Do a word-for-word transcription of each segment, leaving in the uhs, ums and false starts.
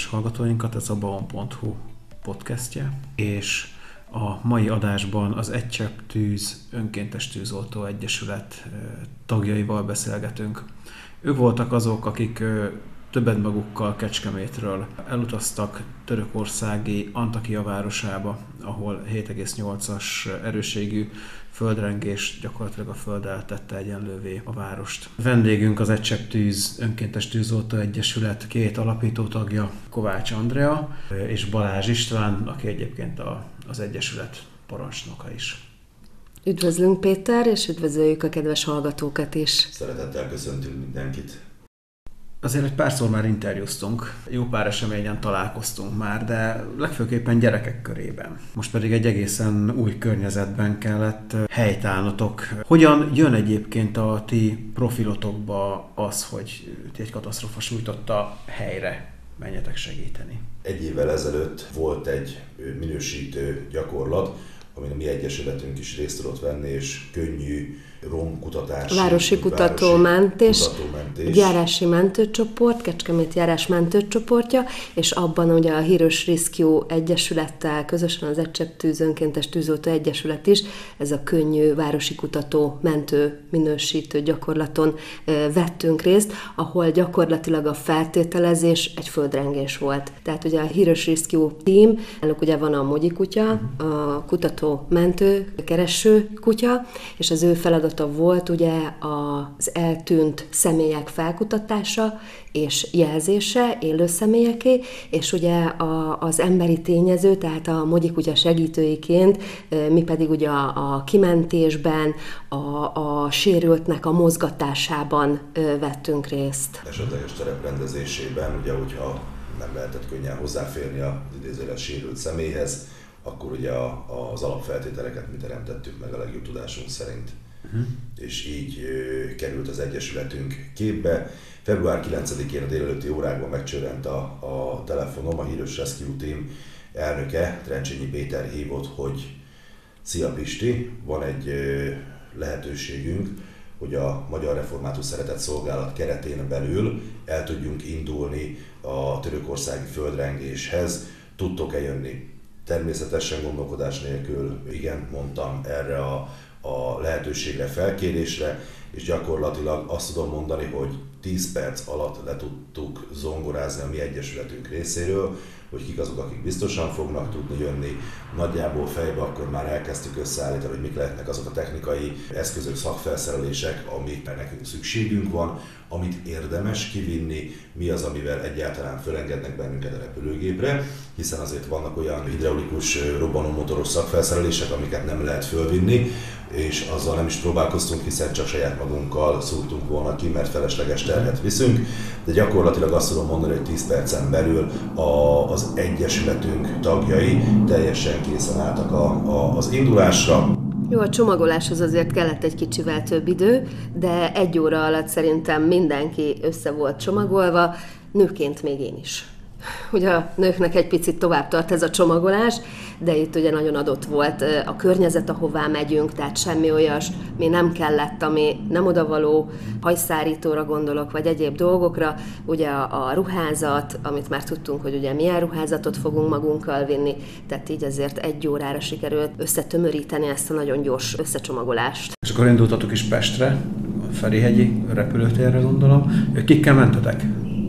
hallgatóinkat, ez a baon pont hu podcastje, és a mai adásban az Egy Csepp Tűz Önkéntes Tűzoltó Egyesület tagjaival beszélgetünk. Ők voltak azok, akik többet magukkal Kecskemétről elutaztak törökországi Antakya városába, ahol hét egész nyolcas erősségű földrengés gyakorlatilag a földdel tette egyenlővé a várost. Vendégünk az Egy Csepp Tűz Önkéntes Tűzoltó Egyesület két alapító tagja, Kovács Andrea és Balázs István, aki egyébként a, az Egyesület parancsnoka is. Üdvözlünk, Péter, és üdvözöljük a kedves hallgatókat is. Szeretettel köszöntünk mindenkit. Azért egy párszor már interjúztunk, jó pár eseményen találkoztunk már, de legfőképpen gyerekek körében. Most pedig egy egészen új környezetben kellett helytállnotok. Hogyan jön egyébként a ti profilotokba az, hogy ti egy katasztrófa sújtotta helyre menjetek segíteni? Egy évvel ezelőtt volt egy minősítő gyakorlat, amin a mi egyesületünk is részt tudott venni, és könnyű romkutatási, városi kutatómentés, kutatómentés, járási mentőcsoport, Kecskemét járás mentőcsoportja, és abban ugye a Heroes Rescue Egyesülettel, közösen az Egy Csepp Tűz Önkéntes Tűzoltó Egyesület is, ez a könnyű városi kutató mentő minősítő gyakorlaton vettünk részt, ahol gyakorlatilag a feltételezés egy földrengés volt. Tehát ugye a Heroes Rescue Team, náluk ugye van a mogyi kutya, a kutató mentő kereső kutya, és az ő feladat volt ugye az eltűnt személyek felkutatása és jelzése élő személyeké, és ugye a, az emberi tényező, tehát a mogyikutya segítőiként mi pedig ugye a, a kimentésben, a, a sérültnek a mozgatásában vettünk részt. Esetleges tereprendezésében, ugye, hogyha nem lehetett könnyen hozzáférni az idézőjeles sérült személyhez, akkor ugye az alapfeltételeket mi teremtettük meg a legjobb tudásunk szerint. Uh-huh. És így ö, került az Egyesületünk képbe. február kilencedikén a délelőtti órákban megcsörrent a, a telefonom, a Heroes Rescue Team elnöke, Trencsényi Péter hívott, hogy szia Pisti, van egy ö, lehetőségünk, hogy a Magyar Református Szeretett Szolgálat keretén belül el tudjunk indulni a törökországi földrengéshez, tudtok-e jönni? Természetesen gondolkodás nélkül igen mondtam erre a a lehetőségre, felkérésre, és gyakorlatilag azt tudom mondani, hogy tíz perc alatt le tudtuk zongorázni a mi egyesületünk részéről, hogy kik azok, akik biztosan fognak tudni jönni. Nagyjából fejbe akkor már elkezdtük összeállítani, hogy mik lehetnek azok a technikai eszközök, szakfelszerelések, amikre nekünk szükségünk van, amit érdemes kivinni, mi az, amivel egyáltalán fölengednek bennünket a repülőgépre, hiszen azért vannak olyan hidraulikus, robbanómotoros szakfelszerelések, amiket nem lehet fölvinni, és azzal nem is próbálkoztunk, hiszen csak saját magunkkal szúrtunk volna ki, mert felesleges terhet viszünk, de gyakorlatilag azt tudom mondani, hogy tíz percen belül a, az egyesületünk tagjai teljesen készen álltak a, a, az indulásra. Jó, a csomagoláshoz azért kellett egy kicsivel több idő, de egy óra alatt szerintem mindenki össze volt csomagolva, nőként még én is. Ugye a nőknek egy picit tovább tart ez a csomagolás, de itt ugye nagyon adott volt a környezet, ahová megyünk, tehát semmi olyas, mi nem kellett, ami nem odavaló, hajszárítóra gondolok, vagy egyéb dolgokra, ugye a, a ruházat, amit már tudtunk, hogy ugye milyen ruházatot fogunk magunkkal vinni, tehát így azért egy órára sikerült összetömöríteni ezt a nagyon gyors összecsomagolást. És akkor indultatok is Pestre, a Ferihegyi repülőtérre gondolom. Kikkel mentetek?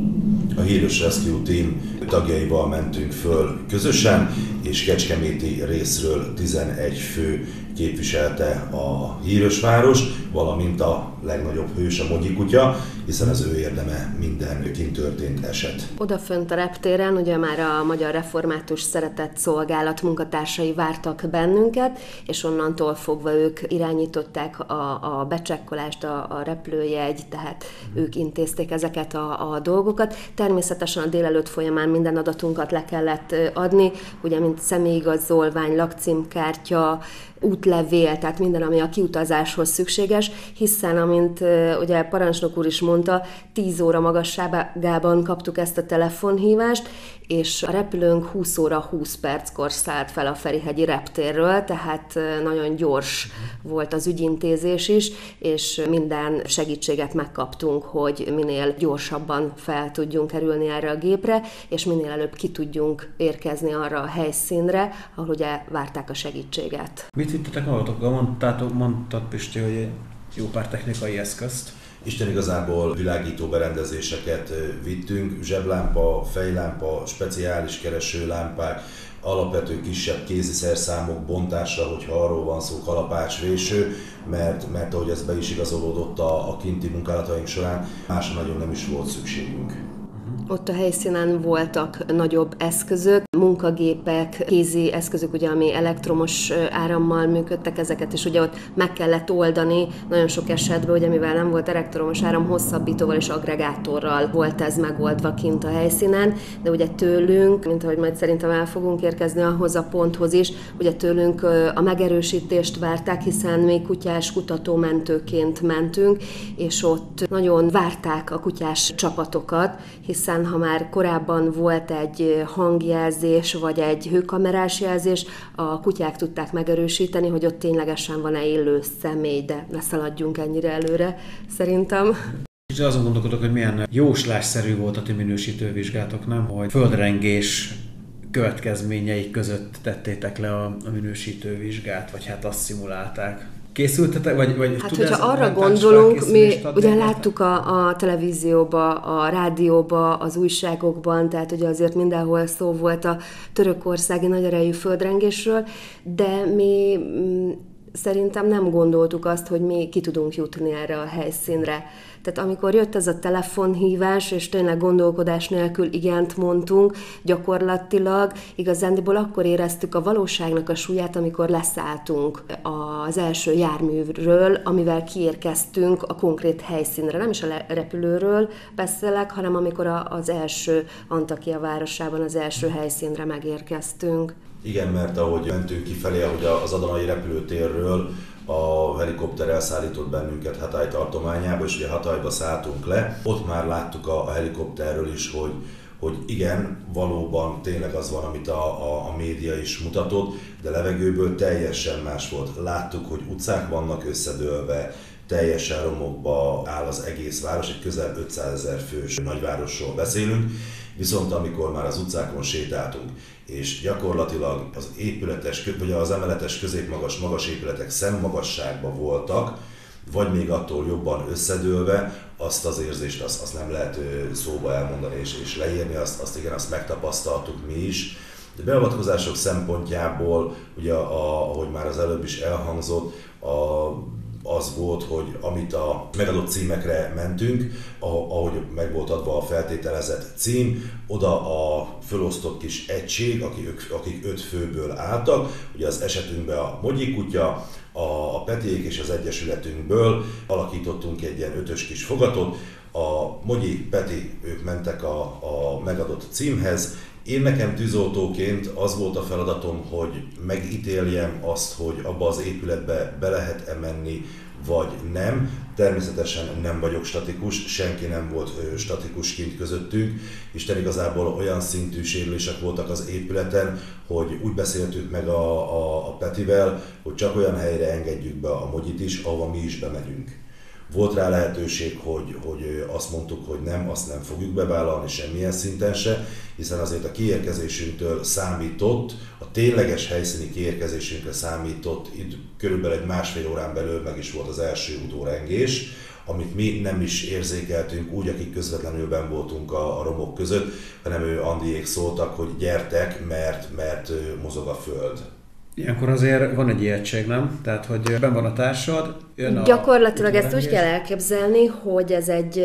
A Heroes Rescue Team tagjaival mentünk föl közösen, és kecskeméti részről tizenegy fő képviselte a hírösváros, valamint a legnagyobb hős a mogyikutya, hiszen az ő érdeme minden kint történt eset. Odafönt a reptéren ugye már a Magyar Református Szeretett Szolgálat munkatársai vártak bennünket, és onnantól fogva ők irányították a, a becsekkolást, a, a repülőjegy, tehát ők intézték ezeket a, a dolgokat. Természetesen a délelőtt folyamán minden adatunkat le kellett adni, ugye mint személyigazolvány, lakcímkártya, útlevél, tehát minden, ami a kiutazáshoz szükséges, hiszen, amint ugye parancsnok úr is mondta, tíz óra magasságában kaptuk ezt a telefonhívást, és a repülőnk húsz óra húsz perckor szállt fel a Ferihegyi reptérről, tehát nagyon gyors volt az ügyintézés is, és minden segítséget megkaptunk, hogy minél gyorsabban fel tudjunk kerülni erre a gépre, és minél előbb ki tudjunk érkezni arra a helyszínre, ahol ugye várták a segítséget. Mit vittetek magatokkal? Mondtátok, mondtad, Pisti, hogy jó pár technikai eszközt. Isten igazából világító berendezéseket vittünk, zseblámpa, fejlámpa, speciális keresőlámpák, alapvető kisebb kézi szerszámok bontása, hogyha arról van szó, kalapács, véső, mert, mert ahogy ez be is igazolódott a, a kinti munkálataink során, másra nagyon nem is volt szükségünk. Ott a helyszínen voltak nagyobb eszközök, munkagépek, kézi eszközök, ugye, ami elektromos árammal működtek, ezeket is ugye ott meg kellett oldani. Nagyon sok esetben, ugye, mivel nem volt elektromos áram, hosszabbítóval és aggregátorral volt ez megoldva kint a helyszínen, de ugye tőlünk, mint ahogy majd szerintem el fogunk érkezni ahhoz a ponthoz is, ugye tőlünk a megerősítést várták, hiszen mi kutyás kutatómentőként mentünk, és ott nagyon várták a kutyás csapatokat, hiszen ha már korábban volt egy hangjelzés, vagy egy hőkamerás jelzés, a kutyák tudták megerősíteni, hogy ott ténylegesen van-e élő személy, de ne szaladjunk ennyire előre, szerintem. És azon gondolkodok, hogy milyen jóslásszerű volt a ti minősítővizsgátok, nem? Hogy földrengés következményei között tettétek le a, a minősítővizsgát, vagy hát azt szimulálták. Készültetek? Vagy, vagy hát, hogyha arra gondolunk, mi ugye láttuk a, a televízióba, a rádióba, az újságokban, tehát ugye azért mindenhol szó volt a törökországi nagyerejű földrengésről, de mi m, szerintem nem gondoltuk azt, hogy mi ki tudunk jutni erre a helyszínre. Tehát amikor jött ez a telefonhívás, és tényleg gondolkodás nélkül igent mondtunk, gyakorlatilag igazándiból akkor éreztük a valóságnak a súlyát, amikor leszálltunk az első járműről, amivel kiérkeztünk a konkrét helyszínre. Nem is a repülőről beszélek, hanem amikor az első Antakya városában az első helyszínre megérkeztünk. Igen, mert ahogy mentünk kifelé, ahogy az adanai repülőtérről a helikopter elszállított bennünket Hatay tartományába, és ugye Hatayba szálltunk le. Ott már láttuk a, a helikopterről is, hogy, hogy igen, valóban tényleg az van, amit a, a, a média is mutatott, de levegőből teljesen más volt. Láttuk, hogy utcák vannak összedőlve, teljesen romokba áll az egész város, egy közel ötszázezer fős nagyvárosról beszélünk, viszont amikor már az utcákon sétáltunk, és gyakorlatilag az épületes, vagy az emeletes középmagas magas épületek szemmagasságban voltak, vagy még attól jobban összedőlve, azt az érzést azt, azt nem lehet szóba elmondani és, és leírni, azt, azt igen, azt megtapasztaltuk mi is. De beavatkozások szempontjából, ugye a, ahogy már az előbb is elhangzott, a az volt, hogy amit a megadott címekre mentünk, ahogy meg volt adva a feltételezett cím, oda a fölosztott kis egység, akik, akik öt főből álltak, ugye az esetünkben a Mogyi kutya, a Petiék és az Egyesületünkből alakítottunk egy ilyen ötös kis fogatot, a Mogyi, Peti, ők mentek a, a megadott címhez. Én nekem tűzoltóként az volt a feladatom, hogy megítéljem azt, hogy abba az épületbe be lehet-e menni, vagy nem. Természetesen nem vagyok statikus, senki nem volt statikus kint közöttünk. Isten igazából olyan szintű sérülések voltak az épületen, hogy úgy beszéltük meg a, a, a Petivel, hogy csak olyan helyre engedjük be a Mogyit is, ahova mi is bemegyünk. Volt rá lehetőség, hogy, hogy azt mondtuk, hogy nem, azt nem fogjuk bevállalni semmilyen szinten se, hiszen azért a kiérkezésünktől számított, a tényleges helyszíni kiérkezésünkre számított, itt körülbelül egy másfél órán belül meg is volt az első utórengés, amit mi nem is érzékeltünk úgy, akik közvetlenül benn voltunk a, a romok között, hanem ő Andiék szóltak, hogy gyertek, mert, mert mozog a föld. Ilyenkor azért van egy ijegység, nem? Tehát, hogy benn van a társad, jön a... Gyakorlatilag ezt úgy kell elképzelni, hogy ez egy,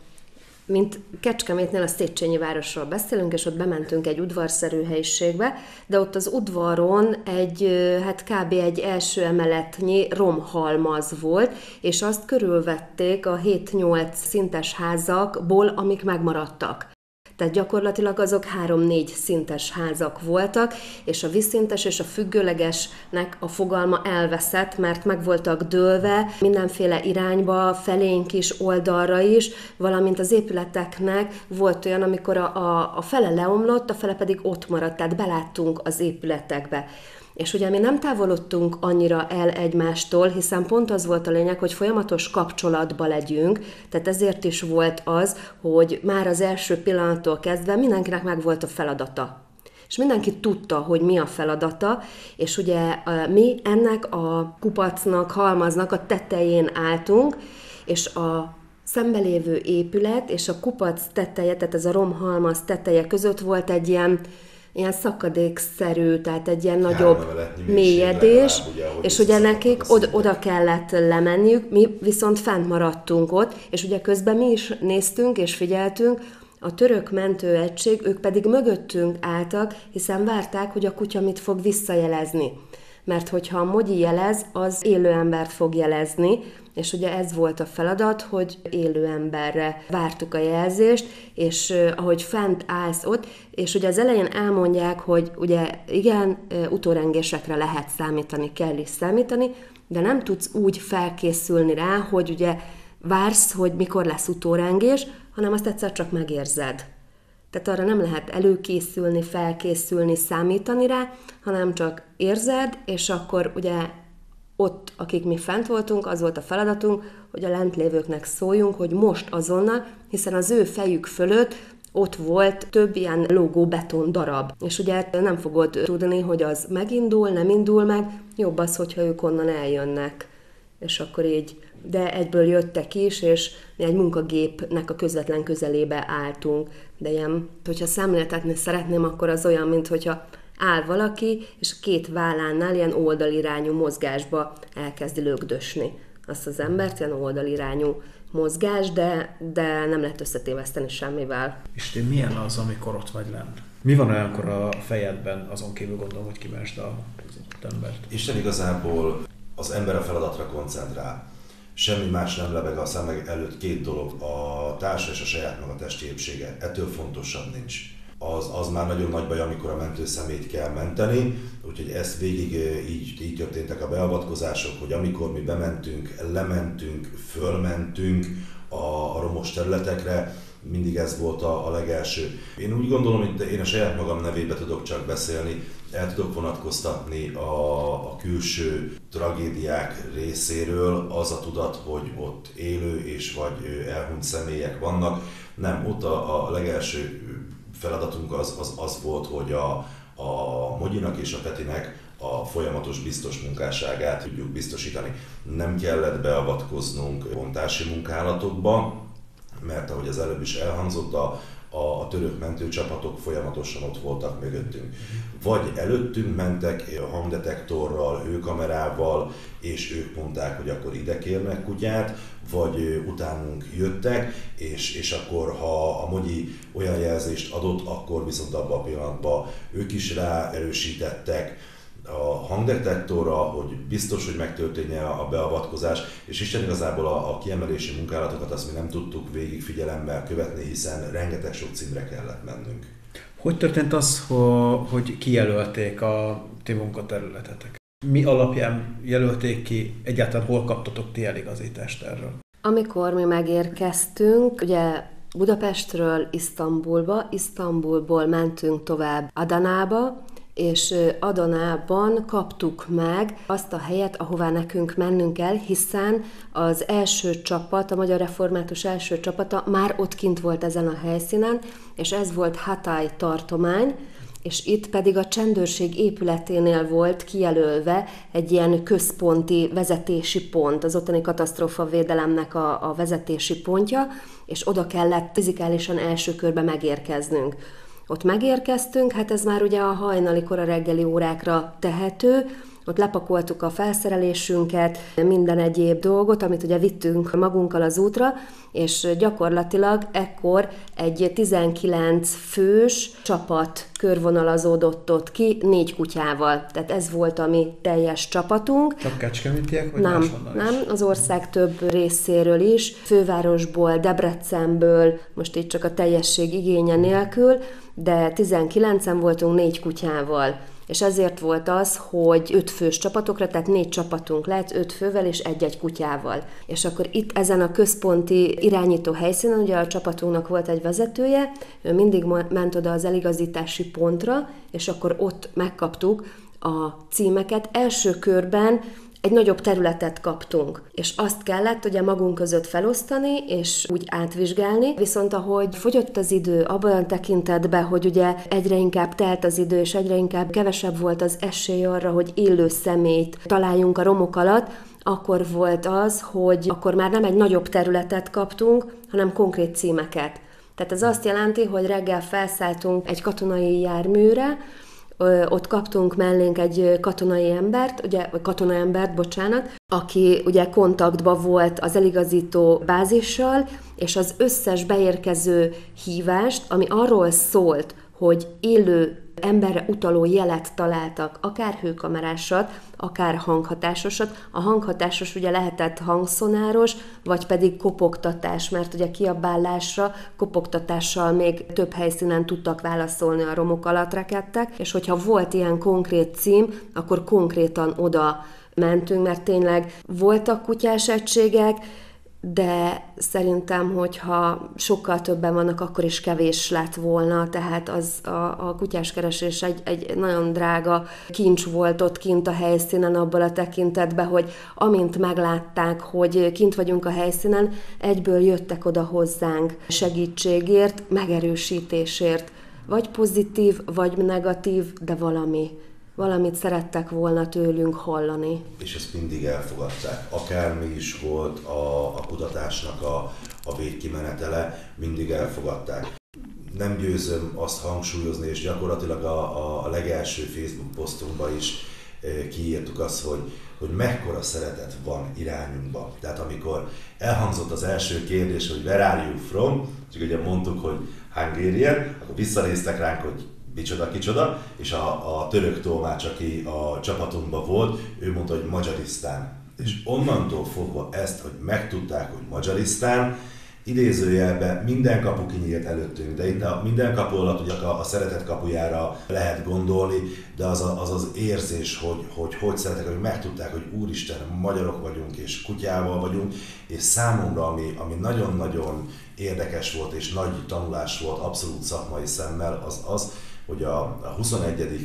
mint Kecskemétnél a Széchenyi városról beszélünk, és ott bementünk egy udvarszerű helyiségbe, de ott az udvaron egy, hát kb. Egy első emeletnyi romhalmaz volt, és azt körülvették a hét-nyolc szintes házakból, amik megmaradtak. Tehát gyakorlatilag azok három-négy szintes házak voltak, és a vízszintes és a függőlegesnek a fogalma elveszett, mert meg voltak dőlve mindenféle irányba, felénk is, oldalra is, valamint az épületeknek volt olyan, amikor a, a, a fele leomlott, a fele pedig ott maradt, tehát beláttunk az épületekbe. És ugye mi nem távolodtunk annyira el egymástól, hiszen pont az volt a lényeg, hogy folyamatos kapcsolatba legyünk, tehát ezért is volt az, hogy már az első pillanattól kezdve mindenkinek meg volt a feladata. És mindenki tudta, hogy mi a feladata, és ugye mi ennek a kupacnak, halmaznak a tetején álltunk, és a szembelévő épület és a kupac teteje, tehát ez a romhalmaz teteje között volt egy ilyen ilyen szakadékszerű, tehát egy ilyen nagyobb mélyedés, ugye, és ugye nekik od- oda kellett lemenniük, mi viszont fent maradtunk ott, és ugye közben mi is néztünk és figyeltünk, a török mentőegység, ők pedig mögöttünk álltak, hiszen várták, hogy a kutya mit fog visszajelezni. Mert hogyha a mogyi jelez, az élő embert fog jelezni, és ugye ez volt a feladat, hogy élő emberre vártuk a jelzést, és uh, ahogy fent állsz ott, és ugye az elején elmondják, hogy ugye igen, uh, utórengésekre lehet számítani, kell is számítani, de nem tudsz úgy felkészülni rá, hogy ugye vársz, hogy mikor lesz utórengés, hanem azt egyszer csak megérzed. Tehát arra nem lehet előkészülni, felkészülni, számítani rá, hanem csak érzed, és akkor ugye ott, akik mi fent voltunk, az volt a feladatunk, hogy a lentlévőknek szóljunk, hogy most azonnal, hiszen az ő fejük fölött ott volt több ilyen lógó beton darab. És ugye nem fogod tudni, hogy az megindul, nem indul meg, jobb az, hogyha ők onnan eljönnek. És akkor így, de egyből jöttek is, és mi egy munkagépnek a közvetlen közelébe álltunk. De ilyen, hogyha szemléltetni szeretném, akkor az olyan, mint hogyha áll valaki, és a két vállánál ilyen oldalirányú mozgásba elkezdi lögdösni azt az embert, ilyen oldalirányú mozgás, de, de nem lehet összetéveszteni semmivel. És te milyen az, amikor ott vagy lent? Mi van olyankor a fejedben, azon kívül gondolom, hogy kimásd az embert? Isten igazából az ember a feladatra koncentrál. Semmi más nem lebeg a szemek előtt, két dolog, a társa és a saját maga testi épsége. Ettől fontosabb nincs. Az, az már nagyon nagy baj, amikor a mentő személyt kell menteni, úgyhogy ezt végig így, így történtek a beavatkozások, hogy amikor mi bementünk, lementünk, fölmentünk a, a romos területekre, mindig ez volt a, a legelső. Én úgy gondolom, hogy én a saját magam nevébe tudok csak beszélni, el tudok vonatkoztatni a, a külső tragédiák részéről, az a tudat, hogy ott élő és vagy elhunyt személyek vannak. Nem, ott a, a legelső feladatunk az, az, az volt, hogy a, a Mogyinak és a Petinek a folyamatos biztos munkásságát tudjuk biztosítani. Nem kellett beavatkoznunk bontási munkálatokba, mert ahogy az előbb is elhangzott, a, a török mentőcsapatok folyamatosan ott voltak mögöttünk. Vagy előttünk mentek hangdetektorral, hőkamerával, és ők mondták, hogy akkor ide kérnek kutyát, vagy utánunk jöttek, és, és akkor ha a Mogyi olyan jelzést adott, akkor viszont abban a pillanatban ők is ráerősítettek a hangdetektorra, hogy biztos, hogy megtörténjen a beavatkozás, és Isten igazából a, a kiemelési munkálatokat azt mi nem tudtuk végig figyelemmel követni, hiszen rengeteg sok címre kellett mennünk. Hogy történt az, hogy kijelölték a ti munkaterületetek? Mi alapján jelölték ki, egyáltalán hol kaptatok ti eligazítást erről? Amikor mi megérkeztünk, ugye Budapestről Isztambulba, Isztambulból mentünk tovább Adanába, és Adanában kaptuk meg azt a helyet, ahová nekünk mennünk kell, hiszen az első csapat, a Magyar Református első csapata már ott kint volt ezen a helyszínen, és ez volt Hatay tartomány, és itt pedig a csendőrség épületénél volt kijelölve egy ilyen központi vezetési pont, az ottani katasztrófavédelemnek a, a vezetési pontja, és oda kellett fizikálisan első körbe megérkeznünk. Ott megérkeztünk, hát ez már ugye a hajnali kora reggeli órákra tehető, ott lepakoltuk a felszerelésünket, minden egyéb dolgot, amit ugye vittünk magunkkal az útra, és gyakorlatilag ekkor egy tizenkilenc fős csapat körvonalazódott ott ki négy kutyával. Tehát ez volt a mi teljes csapatunk. Csak kecskemétiek, vagy nem, nem, az ország több részéről is, fővárosból, Debrecenből, most így csak a teljesség igénye nélkül, de tizenkilencen voltunk négy kutyával. És ezért volt az, hogy öt fős csapatokra, tehát négy csapatunk lett, öt fővel és egy-egy kutyával. És akkor itt ezen a központi irányító helyszínen, ugye a csapatunknak volt egy vezetője, ő mindig ment oda az eligazítási pontra, és akkor ott megkaptuk a címeket. Első körben egy nagyobb területet kaptunk, és azt kellett ugye magunk között felosztani, és úgy átvizsgálni, viszont ahogy fogyott az idő abban a tekintetben, hogy ugye egyre inkább telt az idő, és egyre inkább kevesebb volt az esély arra, hogy élő személyt találjunk a romok alatt, akkor volt az, hogy akkor már nem egy nagyobb területet kaptunk, hanem konkrét címeket. Tehát ez azt jelenti, hogy reggel felszálltunk egy katonai járműre, ott kaptunk mellénk egy katonai embert, ugye, vagy katonai embert, bocsánat, aki ugye kontaktban volt az eligazító bázissal, és az összes beérkező hívást, ami arról szólt, hogy élő emberre utaló jelet találtak, akár hőkamerásat, akár hanghatásosat. A hanghatásos ugye lehetett hangszonáros, vagy pedig kopogtatás, mert ugye kiabálásra, kopogtatással még több helyszínen tudtak válaszolni a romok alatt rekedtek, és hogyha volt ilyen konkrét cím, akkor konkrétan oda mentünk, mert tényleg voltak kutyás egységek, de szerintem, hogyha sokkal többen vannak, akkor is kevés lett volna, tehát az a, a kutyáskeresés egy, egy nagyon drága kincs volt ott kint a helyszínen abban a tekintetben, hogy amint meglátták, hogy kint vagyunk a helyszínen, egyből jöttek oda hozzánk segítségért, megerősítésért, vagy pozitív, vagy negatív, de valami. Valamit szerettek volna tőlünk hallani. És ezt mindig elfogadták. Akármi is volt a, a kutatásnak a, a végkimenetele, mindig elfogadták. Nem győzöm azt hangsúlyozni, és gyakorlatilag a, a legelső Facebook posztunkban is e, kiírtuk azt, hogy, hogy mekkora szeretet van irányunkban. Tehát amikor elhangzott az első kérdés, hogy where are you from, és ugye mondtuk, hogy Hungarian, akkor visszanéztek ránk, hogy micsoda, kicsoda, és a, a török tolmács, aki a csapatunkban volt, ő mondta, hogy Magyarisztán. És onnantól fogva ezt, hogy megtudták, hogy Magyarisztán, idézőjelben minden kapu kinyílt előttünk, de itt a minden kapu alatt ugye a, a szeretet kapujára lehet gondolni, de az a, az, az érzés, hogy, hogy hogy szeretek, hogy megtudták, hogy úristen, magyarok vagyunk és kutyával vagyunk, és számomra, ami, ami nagyon-nagyon érdekes volt és nagy tanulás volt abszolút szakmai szemmel, az az, hogy a huszonegyedik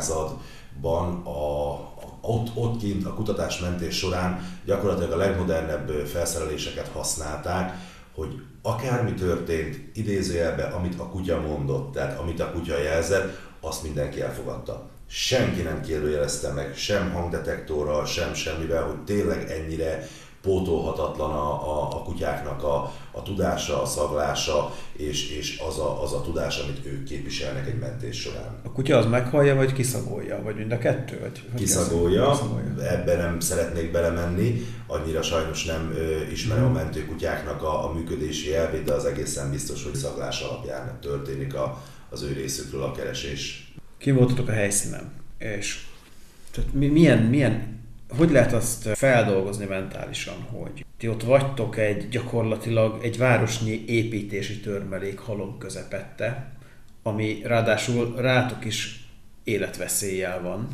században a, ott, ott kint a kutatásmentés során gyakorlatilag a legmodernebb felszereléseket használták, hogy akármi történt, idézőjelben, amit a kutya mondott, tehát amit a kutya jelzett, azt mindenki elfogadta. Senki nem kérdőjelezte meg, sem hangdetektorral, sem semmivel, hogy tényleg ennyire pótolhatatlan a, a, a kutyáknak a, a tudása, a szaglása, és, és az, a, az a tudás, amit ők képviselnek egy mentés során. A kutya az meghallja, vagy kiszagolja? Vagy mind a kettő? Vagy kiszagolja, kiszagolja, ebben nem szeretnék belemenni, annyira sajnos nem ö, ismerem hmm. a mentőkutyáknak a, a működési elvét, de az egészen biztos, hogy szaglás alapján történik a, az ő részükről a keresés. Ki voltatok a helyszínen? És tehát milyen, milyen hogy lehet azt feldolgozni mentálisan, hogy ti ott vagytok egy gyakorlatilag egy városnyi építési törmelék halom közepette, ami ráadásul rátok is életveszéllyel van,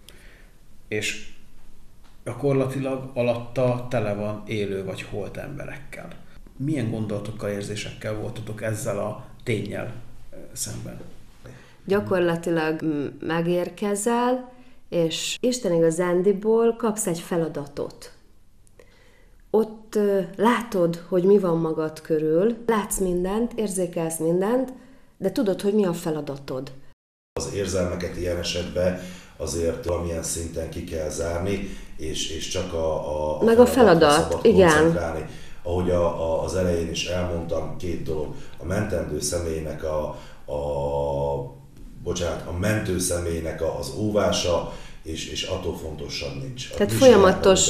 és gyakorlatilag alatta tele van élő vagy holt emberekkel. Milyen gondolatokkal, érzésekkel voltatok ezzel a ténnyel szemben? Gyakorlatilag megérkezel, és Isten igazándiból kapsz egy feladatot. Ott látod, hogy mi van magad körül, látsz mindent, érzékelsz mindent, de tudod, hogy mi a feladatod. Az érzelmeket ilyen esetben azért valamilyen szinten ki kell zárni, és, és csak a, a, Meg a feladat, igen. Ahogy a, a, az elején is elmondtam, két dolog. A mentendő személynek a, a bocsánat, a mentő személynek az óvása, és, és attól fontosabb nincs. Tehát folyamatos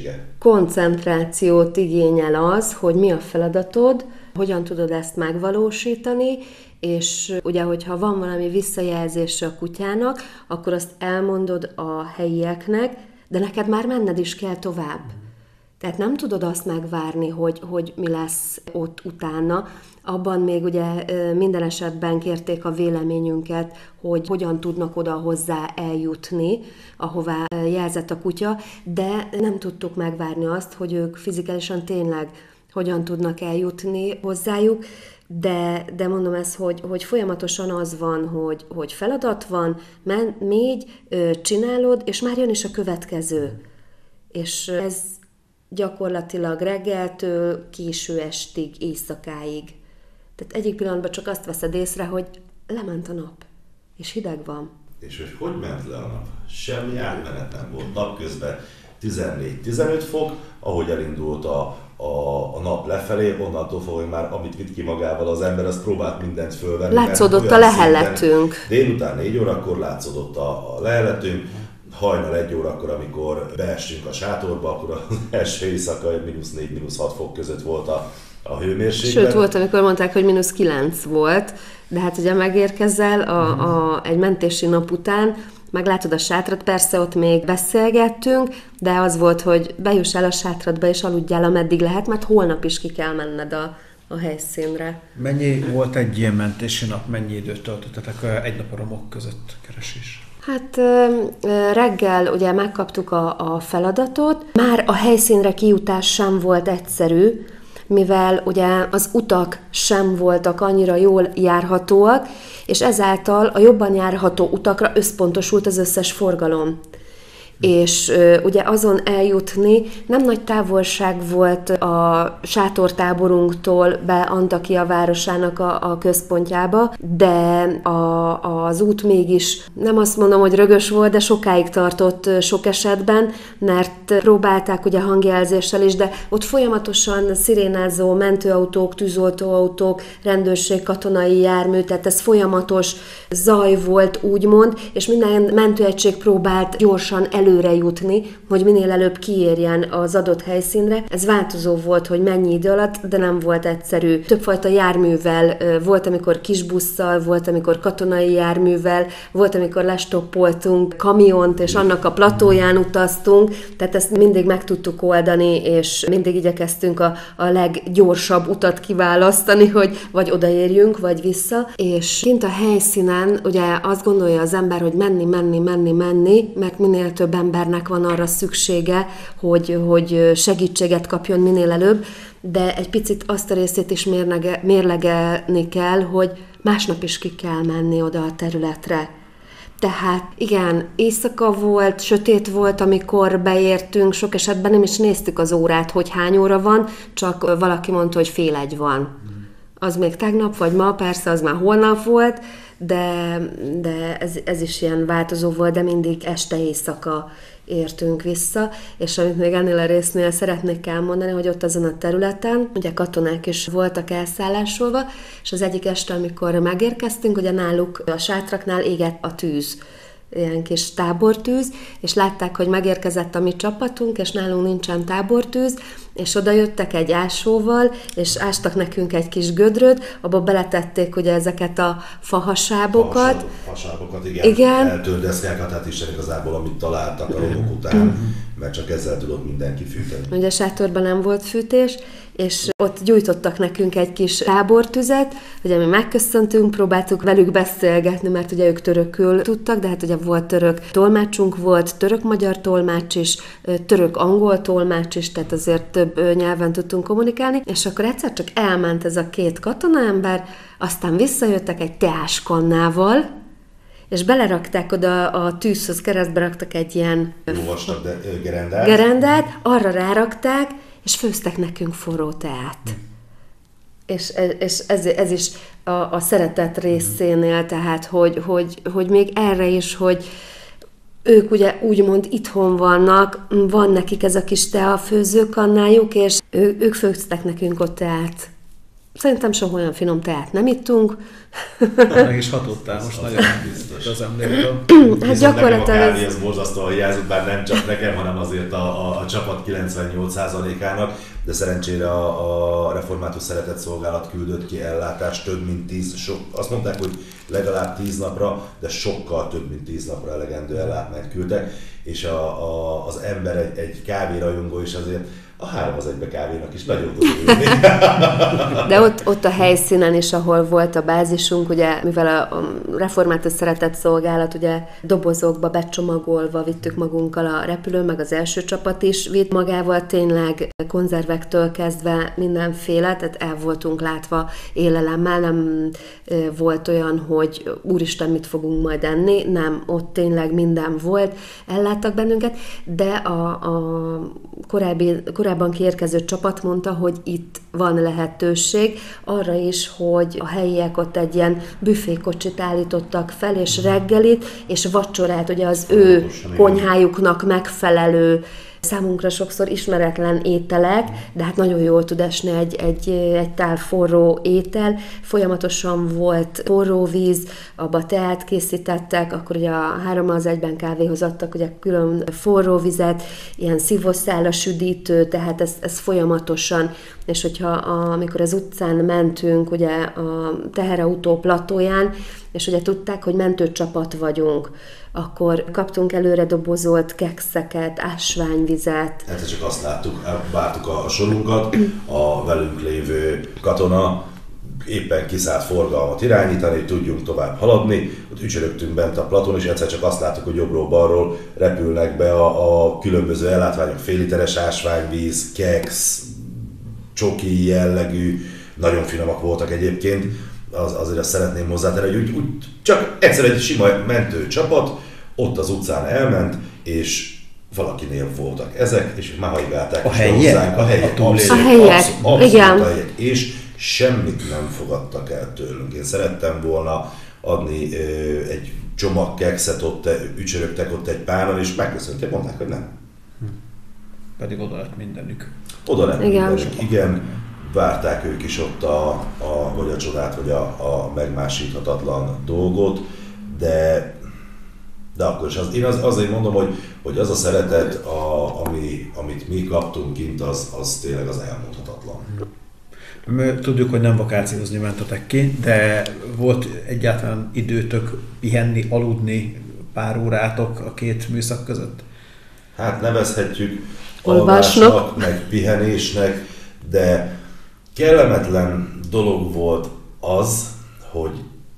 koncentrációt igényel az, hogy mi a feladatod, hogyan tudod ezt megvalósítani, és ugye, hogyha van valami visszajelzése a kutyának, akkor azt elmondod a helyieknek, de neked már menned is kell tovább. Tehát nem tudod azt megvárni, hogy, hogy mi lesz ott utána. Abban még ugye minden esetben kérték a véleményünket, hogy hogyan tudnak oda hozzá eljutni, ahová jelzett a kutya, de nem tudtuk megvárni azt, hogy ők fizikálisan tényleg hogyan tudnak eljutni hozzájuk, de, de mondom ezt, hogy, hogy folyamatosan az van, hogy, hogy feladat van, men, mégy, csinálod, és már jön is a következő. És ez gyakorlatilag reggeltől késő estig, éjszakáig. Tehát egyik pillanatban csak azt veszed észre, hogy lement a nap, és hideg van. És hogy hogy ment le a nap? Semmi átmenet nem volt. Napközben tizennégy-tizenöt fok, ahogy elindult a, a, a nap lefelé, onnantól fogva, hogy már amit vitt ki magával az ember, az próbált mindent fölvenni. Látszódott a lehelletünk. Délután négy órakor látszódott a, a lehelletünk, hajnal egy órakor, amikor beestünk a sátorba, akkor az első éjszaka mínusz négy, mínusz hat fok között volt a, a hőmérséklet. Sőt, volt, amikor mondták, hogy mínusz kilenc volt, de hát ugye megérkezel a, a, egy mentési nap után, meglátod a sátrat, persze ott még beszélgettünk, de az volt, hogy bejuss el a sátradba és aludjál, ameddig lehet, mert holnap is ki kell menned a, a helyszínre. Mennyi volt egy ilyen mentési nap, mennyi időt töltöttetek egy nap a romok között keresés? Hát reggel ugye megkaptuk a, a feladatot, már a helyszínre kijutás sem volt egyszerű, mivel ugye az utak sem voltak annyira jól járhatóak, és ezáltal a jobban járható utakra összpontosult az összes forgalom. És ugye azon eljutni nem nagy távolság volt a sátortáborunktól be Antakya városának a, a központjába, de a, az út mégis nem azt mondom, hogy rögös volt, de sokáig tartott sok esetben, mert próbálták ugye hangjelzéssel is, de ott folyamatosan szirénázó mentőautók, tűzoltóautók, rendőrség, katonai jármű, tehát ez folyamatos zaj volt úgymond, és minden mentőegység próbált gyorsan elő előre jutni, hogy minél előbb kiérjen az adott helyszínre. Ez változó volt, hogy mennyi idő alatt, de nem volt egyszerű. Többfajta járművel, volt, amikor kisbusszal, volt, amikor katonai járművel, volt, amikor lestoppoltunk kamiont, és annak a platóján utaztunk, tehát ezt mindig meg tudtuk oldani, és mindig igyekeztünk a, a leggyorsabb utat kiválasztani, hogy vagy odaérjünk, vagy vissza. És kint a helyszínen ugye azt gondolja az ember, hogy menni, menni, menni, menni, mert minél több embernek van arra szüksége, hogy, hogy segítséget kapjon minél előbb, de egy picit azt a részét is mérlege, mérlegelni kell, hogy másnap is ki kell menni oda a területre. Tehát igen, éjszaka volt, sötét volt, amikor beértünk, sok esetben nem is néztük az órát, hogy hány óra van, csak valaki mondta, hogy fél egy van. Az még tegnap, vagy ma, persze az már holnap volt, de, de ez, ez is ilyen változó volt, de mindig este-éjszaka értünk vissza, és amit még ennél a résznél szeretnék elmondani, hogy ott azon a területen, ugye katonák is voltak elszállásolva, és az egyik este, amikor megérkeztünk, ugye náluk a sátraknál égett a tűz, ilyen kis tábortűz, és látták, hogy megérkezett a mi csapatunk, és nálunk nincsen tábortűz, és oda jöttek egy ásóval, és ástak nekünk egy kis gödröt, abba beletették ugye ezeket a fahasábokat. Fahasábokat, igen. igen. Eltördeszkák, tehát is igazából, amit találtak a romok után, mert csak ezzel tudott mindenki fűteni. Ugye a sátorban nem volt fűtés, és ott gyújtottak nekünk egy kis tábortüzet, ugye mi megköszöntünk, próbáltuk velük beszélgetni, mert ugye ők törökül tudtak, de hát ugye volt török tolmácsunk, volt török-magyar tolmács is, török-angol tolmács is, tehát azért több nyelven tudtunk kommunikálni, és akkor egyszer csak elment ez a két katonaember, aztán visszajöttek egy teáskannával, és belerakták oda a tűzhöz, keresztbe raktak egy ilyen jó vastag de, gerendát. gerendát, arra rárakták, és főztek nekünk forró teát. Mm. És, és ez, ez is a, a szeretet részénél, tehát, hogy, hogy, hogy még erre is, hogy ők ugye úgymond itthon vannak, van nekik ez a kis teafőzőkannájuk, és ő, ők főztek nekünk ott teát. Szerintem soha olyan finom teát nem ittunk. Meg is hatottál most nagyon biztos az emlékből. Hát gyakorlatilag ez... ez borzasztóan hiányzott, bár nem csak nekem, hanem azért a, a, a csapat kilencvennyolc százalékának, de szerencsére a, a Református Szeretett Szolgálat küldött ki ellátást több mint tíz, sok, azt mondták, hogy legalább tíz napra, de sokkal több mint tíz napra elegendő ellátmányt küldtek, és a, a, az ember egy, egy kávérajongó is azért a három az egybe kávénak is nagyon tud ülni. De ott, ott a helyszínen is, ahol volt a bázisunk, ugye, mivel a Református Szeretett Szolgálat ugye dobozokba becsomagolva vittük magunkkal a repülőn, meg az első csapat is vitt magával, tényleg konzervektől kezdve mindenféle, tehát el voltunk látva élelemmel, nem volt olyan, hogy úristen, mit fogunk majd enni, nem, ott tényleg minden volt, elláttak bennünket, de a, a korábbi, korábban kiérkező csapat mondta, hogy itt van lehetőség arra is, hogy a helyiek ott egy ilyen büfékocsit állítottak fel, és reggelit, és vacsorát, ugye az ő konyhájuknak megfelelő, számunkra sokszor ismeretlen ételek, de hát nagyon jól tud esni egy, egy, egy tál forró étel. Folyamatosan volt forró víz, abba teát készítettek, akkor ugye a három az egyben kávéhoz adtak ugye külön forró vizet, ilyen szívószálas üdítő, tehát ez, ez folyamatosan, és hogyha a, amikor az utcán mentünk, ugye a teherautó platóján, és ugye tudták, hogy mentőcsapat vagyunk, akkor kaptunk előre dobozolt kekszeket, ásványvizet. Hát csak azt láttuk, vártuk a sorunkat, a velünk lévő katona éppen kiszállt forgalmat irányítani, tudjunk tovább haladni. Ott ücsörögtünk bent a platón, és egyszer csak azt láttuk, hogy jobbról-balról repülnek be a, a különböző ellátványok, fél literes ásványvíz, keksz, csoki jellegű, nagyon finomak voltak egyébként. Az, azért azt szeretném hozzátenni, hogy úgy, úgy csak egyszer egy sima mentőcsapat ott az utcán elment, és valakinél voltak ezek, és már haigálták a helyiek, a helyiek, a helyiek, igen. A helyek, és semmit nem fogadtak el tőlünk. Én szerettem volna adni ö, egy csomag kekszet, ott ücsörögtek ott egy páran, és megköszönték, mondták, hogy nem. Hm. Pedig oda lett mindenük. Oda lett igen. mindenük, igen. Várták ők is ott a, a, vagy a csodát, vagy a, a megmásíthatatlan dolgot, de, de akkor is az, én az, azért mondom, hogy, hogy az a szeretet, a, ami, amit mi kaptunk kint, az, az tényleg az elmondhatatlan. Tudjuk, hogy nem vakációzni mentetek ki, de volt egyáltalán időtök pihenni, aludni, pár órátok a két műszak között? Hát nevezhetjük alvásnak, meg pihenésnek, de kellemetlen dolog volt az, hogy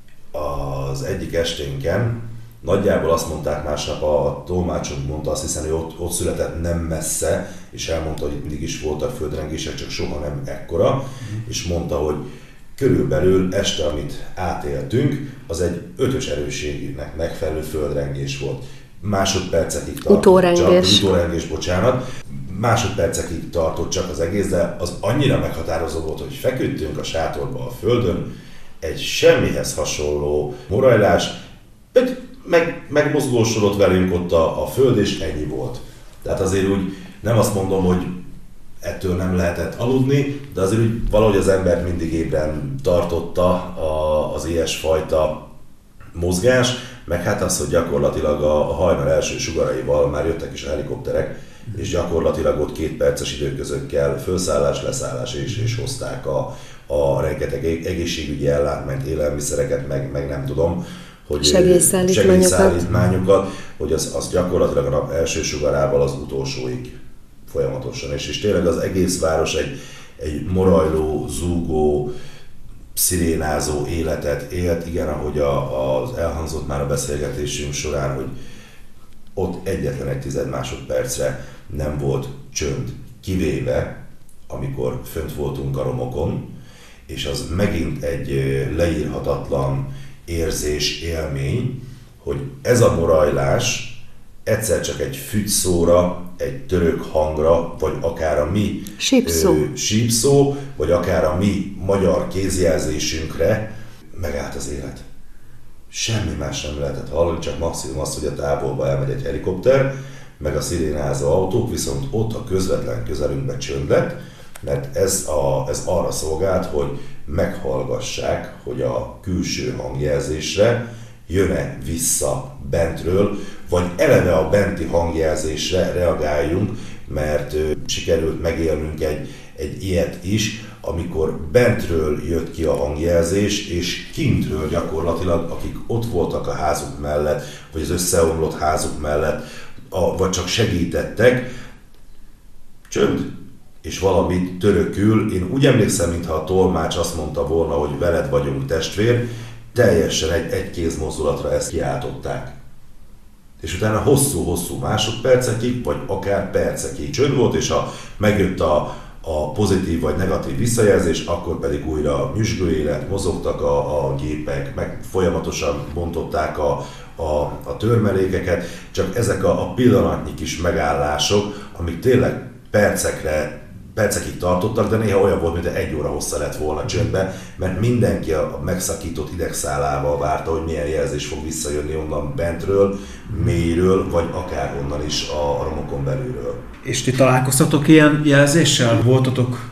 az egyik esténken, nagyjából azt mondták másnap, a tolmácsunk mondta, azt hiszem, hogy ott, ott született nem messze, és elmondta, hogy itt mindig is voltak földrengések, csak soha nem ekkora, mm. és mondta, hogy körülbelül este, amit átéltünk, az egy ötös erősségnek megfelelő földrengés volt. Másodpercekig tartott. Utórengés. Csak, utórengés, bocsánat. Másodpercekig tartott csak az egész, de az annyira meghatározó volt, hogy feküdtünk a sátorba a földön, egy semmihez hasonló morajlás, egy meg, megmozgósodott velünk ott a, a föld, és ennyi volt. Tehát azért úgy nem azt mondom, hogy ettől nem lehetett aludni, de azért úgy valahogy az ember mindig ébren tartotta a, az ilyesfajta mozgás, meg hát az, hogy gyakorlatilag a, a hajnal első sugaraival már jöttek is a helikopterek, és gyakorlatilag ott két perces időközökkel felszállás, leszállás és, és hozták a, a rengeteg egészségügyi ellátmányt, élelmiszereket, meg, meg nem tudom, hogy segélyszállítmányokat, segélyszállítmányokat hogy az, az gyakorlatilag a nap első sugarával az utolsóig folyamatosan. És, és tényleg az egész város egy, egy morajló, zúgó, szirénázó életet élt. Igen, ahogy a, az elhangzott már a beszélgetésünk során, hogy ott egyetlen egy tized másodpercre nem volt csönd, kivéve, amikor fönt voltunk a romokon, és az megint egy leírhatatlan érzés, élmény, hogy ez a morajlás egyszer csak egy fügyszóra, egy török hangra, vagy akár a mi sípszó. Ö, sípszó, vagy akár a mi magyar kézjelzésünkre megállt az élet. Semmi más nem lehetett hallani, csak maximum az, hogy a távolba elmegy egy helikopter, meg a szirénázó autók, viszont ott a közvetlen közelünkben csönd lett, Mert ez, a, ez arra szolgált, hogy meghallgassák, hogy a külső hangjelzésre jön-e vissza bentről, vagy eleve a benti hangjelzésre reagáljunk, mert ö, sikerült megélnünk egy, egy ilyet is, amikor bentről jött ki a hangjelzés, és kintről gyakorlatilag, akik ott voltak a házuk mellett, vagy az összeomlott házuk mellett, a, vagy csak segítettek, csönd, és valamit törökül. Én úgy emlékszem, mintha a tolmács azt mondta volna, hogy veled vagyunk testvér, teljesen egy, egy kézmozdulatra ezt kiáltották. És utána hosszú-hosszú másodpercekig, vagy akár percekig csönd volt, és ha megjött a, a pozitív vagy negatív visszajelzés, akkor pedig újra nyüzsgő élet, mozogtak a, a gépek, meg folyamatosan bontották a, a, a törmelékeket, csak ezek a, a pillanatnyi kis megállások, amik tényleg percekre, percekig tartottak, de néha olyan volt, mint egy óra hossza lett volna csöndben, mert mindenki a megszakított idegszálával várta, hogy milyen jelzés fog visszajönni onnan bentről, mélyről, vagy akár onnan is a romokon belülről. És ti találkoztatok ilyen jelzéssel? Voltatok,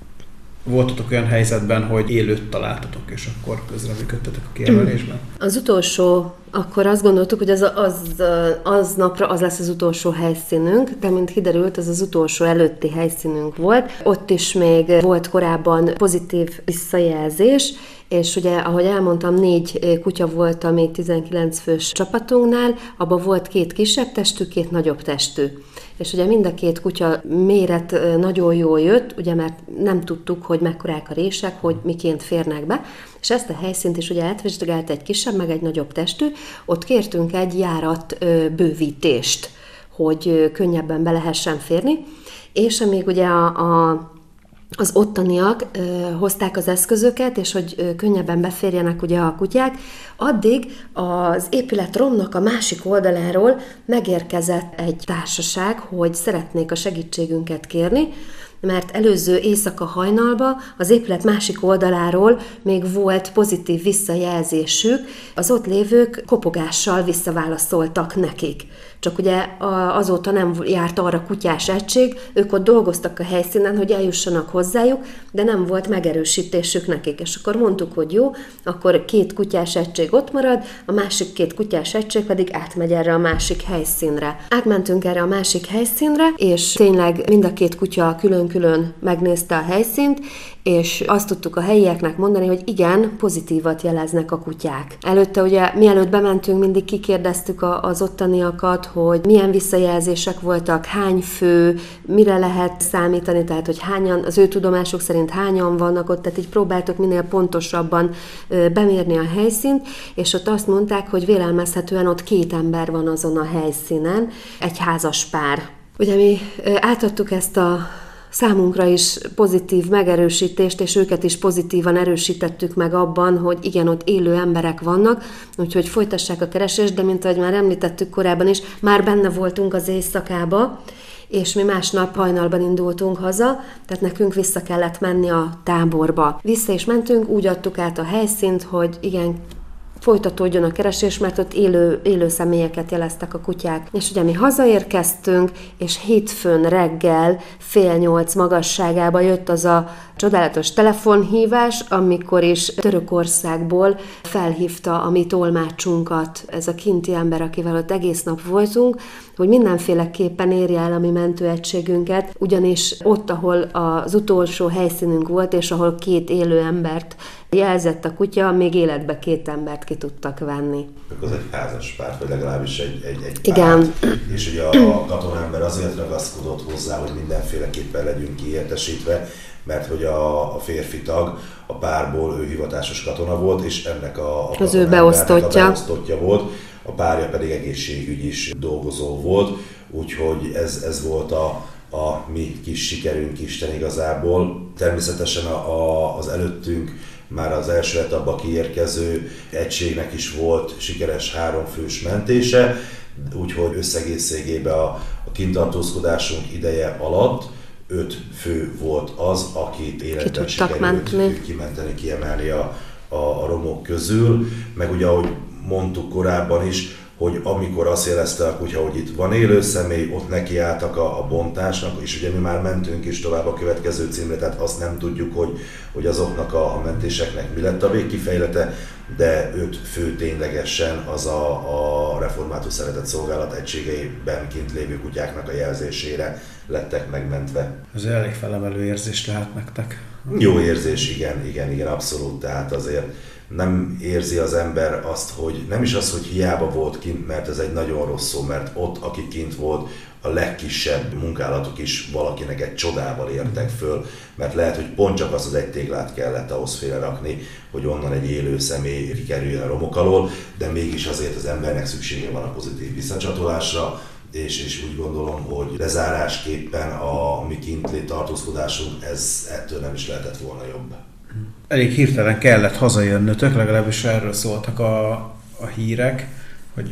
voltatok olyan helyzetben, hogy élőt találtatok, és akkor közreműködtetek a kijelölésben? Az utolsó, akkor azt gondoltuk, hogy az, az, az napra az lesz az utolsó helyszínünk, de mint kiderült, az az utolsó előtti helyszínünk volt. Ott is még volt korábban pozitív visszajelzés, és ugye, ahogy elmondtam, négy kutya volt a mi tizenkilenc fős csapatunknál, abban volt két kisebb testű, két nagyobb testű. És ugye mind a két kutya méret nagyon jól jött, ugye mert nem tudtuk, hogy mekkorák a rések, hogy miként férnek be, és ezt a helyszínt is ugye átvizsgált egy kisebb, meg egy nagyobb testű, ott kértünk egy járat bővítést, hogy könnyebben be lehessen férni, és amíg ugye a, a az ottaniak ö, hozták az eszközöket, és hogy ö, könnyebben beférjenek ugye a kutyák, addig az épület romnak a másik oldaláról megérkezett egy társaság, hogy szeretnék a segítségünket kérni, mert előző éjszaka hajnalba az épület másik oldaláról még volt pozitív visszajelzésük, az ott lévők kopogással visszaválaszoltak nekik. Csak ugye azóta nem járt arra kutyás egység, ők ott dolgoztak a helyszínen, hogy eljussanak hozzájuk, de nem volt megerősítésük nekik. És akkor mondtuk, hogy jó, akkor két kutyás egység ott marad, a másik két kutyás egység pedig átmegy erre a másik helyszínre. Átmentünk erre a másik helyszínre, és tényleg mind a két kutya külön-külön megnézte a helyszínt, és azt tudtuk a helyieknek mondani, hogy igen, pozitívat jeleznek a kutyák. Előtte ugye, mielőtt bementünk, mindig kikérdeztük az ottaniakat, hogy milyen visszajelzések voltak, hány fő, mire lehet számítani, tehát hogy hányan, az ő tudomásuk szerint hányan vannak ott, tehát így próbáltuk minél pontosabban bemérni a helyszínt, és ott azt mondták, hogy vélelmezhetően ott két ember van azon a helyszínen, egy házas pár. Ugye mi átadtuk ezt a számunkra is pozitív megerősítést, és őket is pozitívan erősítettük meg abban, hogy igen, ott élő emberek vannak, úgyhogy folytassák a keresést, de mint ahogy már említettük korábban is, már benne voltunk az éjszakába, és mi másnap hajnalban indultunk haza, tehát nekünk vissza kellett menni a táborba. Vissza is mentünk, úgy adtuk át a helyszínt, hogy igen, folytatódjon a keresés, mert ott élő, élő személyeket jeleztek a kutyák. És ugye mi hazaérkeztünk, és hétfőn reggel fél nyolc magasságába jött az a csodálatos telefonhívás, amikor is Törökországból felhívta a mi tolmácsunkat, ez a kinti ember, akivel ott egész nap voltunk, hogy mindenféleképpen érje el a mi mentőegységünket, ugyanis ott, ahol az utolsó helyszínünk volt, és ahol két élő embert jelzett a kutya, még életbe két embert ki tudtak venni. Az egy házas párt, vagy legalábbis egy, egy, egy párt. Igen. És ugye a katonaember azért ragaszkodott hozzá, hogy mindenféleképpen legyünk kiértesítve, mert hogy a, a férfi tag a párból ő hivatásos katona volt, és ennek a, a az ő beosztottja. a beosztottja volt, a párja pedig egészségügy is dolgozó volt, úgyhogy ez, ez volt a, a mi kis sikerünk Isten igazából. Természetesen a, a, az előttünk már az első etapba kiérkező egységnek is volt sikeres háromfős mentése, úgyhogy összegészségében a, a kintartózkodásunk ideje alatt öt fő volt az, akit életben sikerült menteni. kimenteni, kiemelni a, a, a romok közül, meg ugye ahogy mondtuk korábban is, hogy amikor azt jelezte a kutya, hogy itt van élő személy, ott nekiálltak a, a bontásnak, és ugye mi már mentünk is tovább a következő címre, tehát azt nem tudjuk, hogy, hogy azoknak a, a mentéseknek mi lett a végkifejlete, de öt fő ténylegesen az a, a Református Szeretett Szolgálat egységeiben kint lévő kutyáknak a jelzésére lettek megmentve. Ez elég felemelő érzés lehet nektek. Jó érzés, igen, igen, igen, abszolút, tehát azért nem érzi az ember azt, hogy nem is az, hogy hiába volt kint, mert ez egy nagyon rossz szó, mert ott, aki kint volt, a legkisebb munkálatok is valakinek egy csodával értek föl, mert lehet, hogy pont csak azt az egy téglát kellett ahhoz félrerakni, hogy onnan egy élő személy kikerüljön a romok alól, de mégis azért az embernek szüksége van a pozitív visszacsatolásra, és, és úgy gondolom, hogy lezárásképpen a mi kintli tartózkodásunk ez ettől nem is lehetett volna jobb. Elég hirtelen kellett hazajönnötök, legalábbis erről szóltak a, a hírek, hogy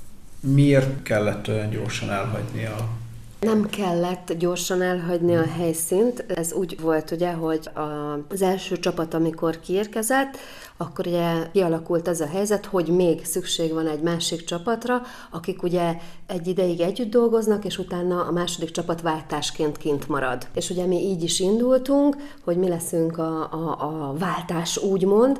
miért kellett olyan gyorsan elhagyni a... Nem kellett gyorsan elhagyni a helyszínt. Ez úgy volt, ugye, hogy az első csapat, amikor kiérkezett, akkor ugye kialakult az a helyzet, hogy még szükség van egy másik csapatra, akik ugye egy ideig együtt dolgoznak, és utána a második csapat váltásként kint marad. És ugye mi így is indultunk, hogy mi leszünk a, a, a váltás, úgymond,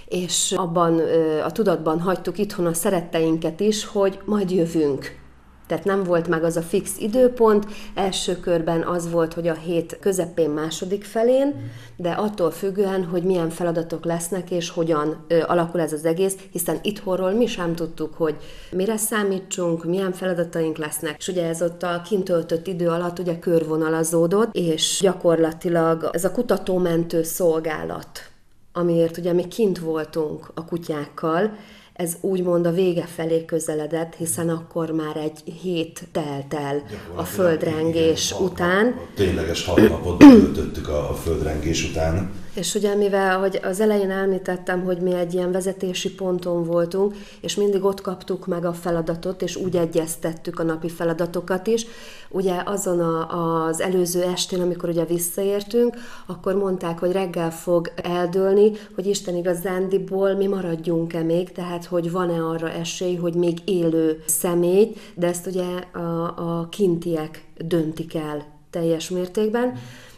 és abban a tudatban hagytuk itthon a szeretteinket is, hogy majd jövünk. Tehát nem volt meg az a fix időpont, első körben az volt, hogy a hét közepén, második felén, de attól függően, hogy milyen feladatok lesznek, és hogyan ö, alakul ez az egész, hiszen itthonról mi sem tudtuk, hogy mire számítsunk, milyen feladataink lesznek. És ugye ez ott a kint töltött idő alatt ugye körvonalazódott, és gyakorlatilag ez a kutatómentő szolgálat, amiért ugye mi kint voltunk a kutyákkal, ez úgymond a vége felé közeledett, hiszen akkor már egy hét telt el a földrengés igen, után. A, a tényleges hat napot töltöttük a, a földrengés után. És ugye mivel, ahogy az elején említettem, hogy mi egy ilyen vezetési ponton voltunk, és mindig ott kaptuk meg a feladatot, és úgy egyeztettük a napi feladatokat is. Ugye azon a, az előző estén, amikor ugye visszaértünk, akkor mondták, hogy reggel fog eldőlni, hogy Isten igazándiból mi maradjunk-e még, tehát hogy van-e arra esély, hogy még élő személyt, de ezt ugye a, a kintiek döntik el teljes mértékben,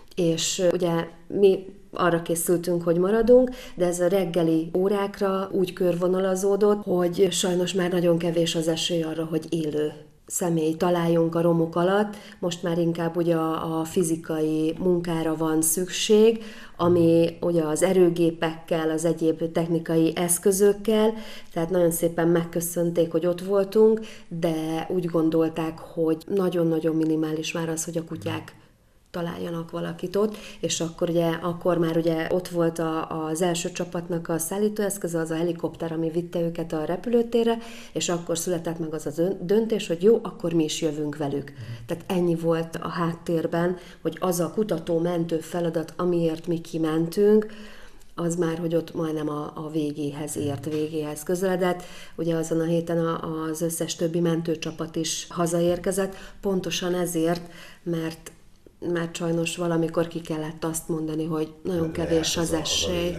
és ugye mi arra készültünk, hogy maradunk, de ez a reggeli órákra úgy körvonalazódott, hogy sajnos már nagyon kevés az esély arra, hogy élő személy találjunk a romok alatt. Most már inkább ugye a, a fizikai munkára van szükség, ami ugye az erőgépekkel, az egyéb technikai eszközökkel, tehát nagyon szépen megköszönték, hogy ott voltunk, de úgy gondolták, hogy nagyon-nagyon minimális már az, hogy a kutyák találjanak valakit ott, és akkor ugye, akkor már ugye ott volt a, az első csapatnak a szállítóeszköze, az a helikopter, ami vitte őket a repülőtérre, és akkor született meg az a döntés, hogy jó, akkor mi is jövünk velük. Tehát ennyi volt a háttérben, hogy az a kutató-mentő feladat, amiért mi kimentünk, az már, hogy ott majdnem a, a végéhez ért, végéhez közeledett. Ugye azon a héten a, az összes többi mentőcsapat is hazaérkezett, pontosan ezért, mert mert sajnos valamikor ki kellett azt mondani, hogy nagyon kevés az esély.